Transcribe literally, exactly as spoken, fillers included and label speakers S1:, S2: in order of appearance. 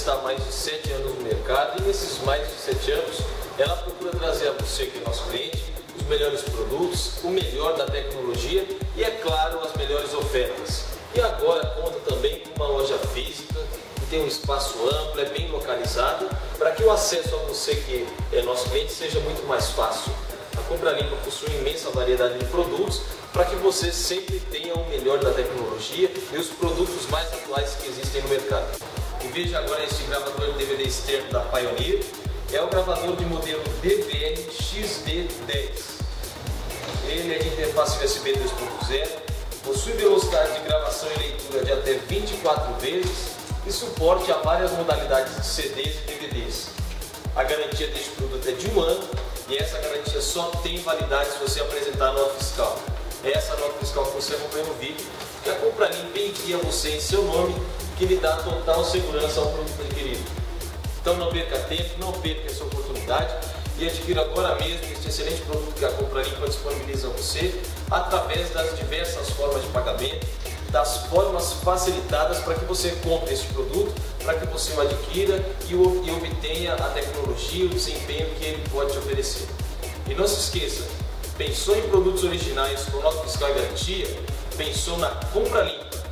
S1: está há mais de sete anos no mercado e nesses mais de sete anos ela procura trazer a você, que é nosso cliente, os melhores produtos, o melhor da tecnologia e, é claro, as melhores ofertas. E agora conta também com uma loja física, que tem um espaço amplo, é bem localizado, para que o acesso a você, que é nosso cliente, seja muito mais fácil. A Compra Limpa possui imensa variedade de produtos para que você sempre tenha o melhor da tecnologia e os produtos mais atuais que existem no mercado. E veja agora este gravador de D V D externo da Pioneer. É o gravador de modelo D V N X D dez. Ele é de interface U S B dois ponto zero, possui velocidade de gravação e leitura de até vinte e quatro vezes e suporte a várias modalidades de C Ds e D V Ds. A garantia deste produto é de um ano e essa garantia só tem validade se você apresentar a nota fiscal. É essa nota fiscal que você acompanha no vídeo, que a Compra Limpa envia você em seu nome, que lhe dá total segurança ao produto adquirido. Então não perca tempo, não perca essa oportunidade e adquira agora mesmo este excelente produto que a Compra Limpa disponibiliza a você através das diversas formas de pagamento, das formas facilitadas para que você compre este produto, para que você o adquira e, o, e obtenha a tecnologia e o desempenho que ele pode te oferecer. E não se esqueça, pensou em produtos originais com nota fiscal e garantia? Pensou na Compra Limpa.